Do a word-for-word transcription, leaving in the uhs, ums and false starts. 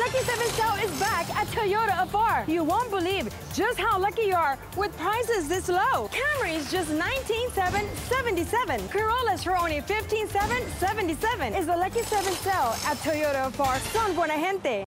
Lucky seven sale is back at Toyota of Pharr. You won't believe just how lucky you are with prices this low. Camry is just nineteen thousand seven hundred seventy-seven dollars. Carolla's for only fifteen thousand seven hundred seventy-seven dollars. It's the Lucky seven sale at Toyota of Pharr, Buena Gente.